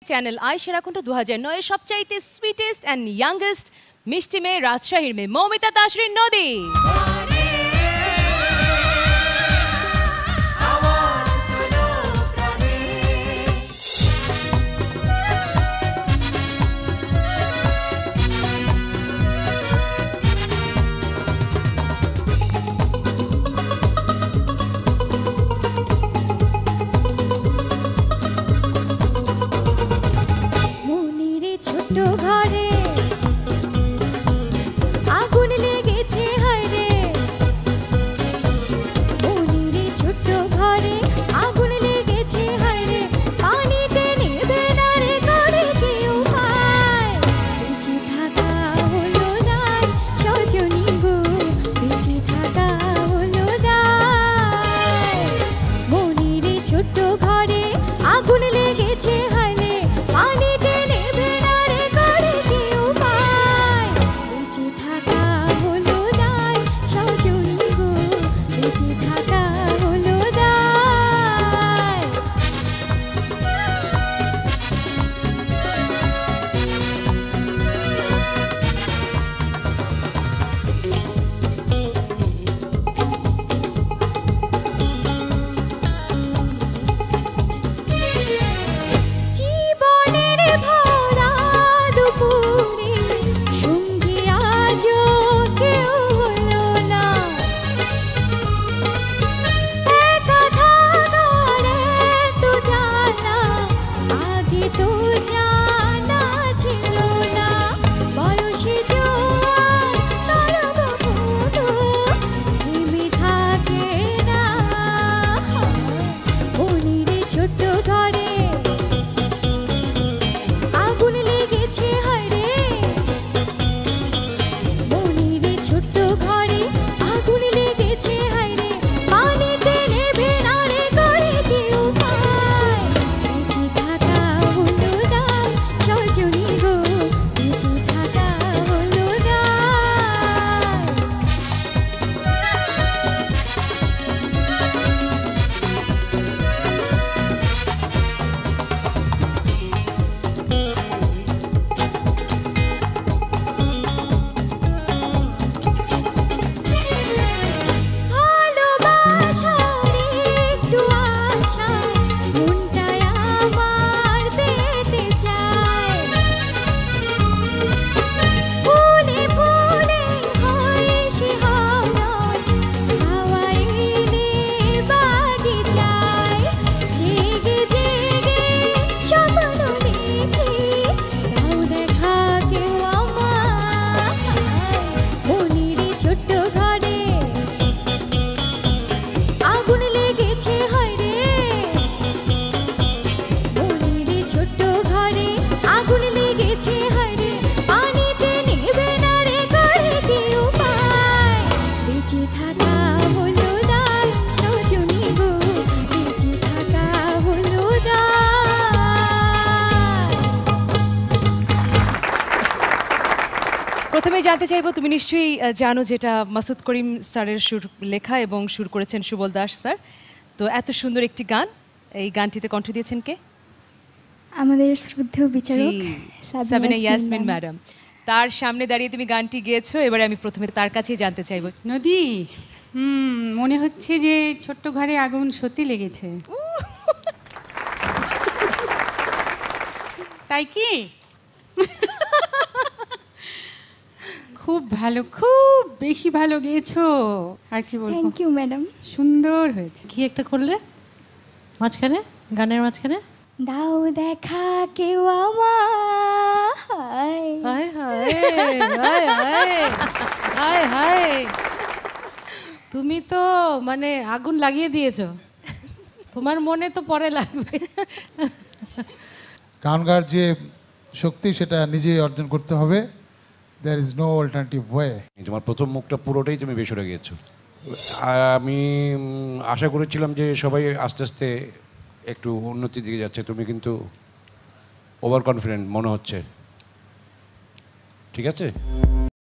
Channel I সেরাকুণ্ঠ 2009 এর সবচাইতে sweetest and youngest মিষ্টি মেয়ে রাজশাহীর মেয়ে মৌমিতা তাসরিন নদী। প্রথমে জানতে চাইবো, তুমি নিশ্চয়ই জানো যেটা মাসুদ করিম স্যারের সুর লেখা এবং সুর করেছেন সুবল দাস স্যার। তো এত সুন্দর একটি গান, এই গানটিতে কণ্ঠ দিয়েছেন কে? আমাদের শ্রদ্ধেয় বিচারক সাবিনা ইয়াসমিন ম্যাডাম। তার সামনে দাঁড়িয়ে তুমি গানটি গেয়েছো, এবারে আমি প্রথমে তার কাছেই জানতে চাইবো। নদী, মনে হচ্ছে যে ছোট্ট ঘরে আগুন সত্যি লেগেছে, তাই কি? খুব ভালো, খুব বেশি ভালো গেয়েছো। আর কি বলবো, থ্যাংক ইউ ম্যাডাম, সুন্দর হয়েছে। কি একটা করলে মাঝখানে, গানের মাঝখানে, দাও দেখা কেউ আমায়। হায় হায় হায় হায় হায় হায়, তুমি তো মানে আগুন লাগিয়ে দিয়েছো, তোমার মনে তো পরে লাগবে। গান গাওয়ার যে শক্তি সেটা নিজেই অর্জন করতে হবে। There is no alternative way. তোমার প্রথম মুখটা পুরোটাই তুমি বেসুরে গিয়েছো। আমি আশা করেছিলাম যে সবাই আস্তে আস্তে একটু উন্নতির দিকে যাচ্ছে, তুমি কিন্তু ওভার কনফিডেন্ট মনে হচ্ছে। ঠিক আছে।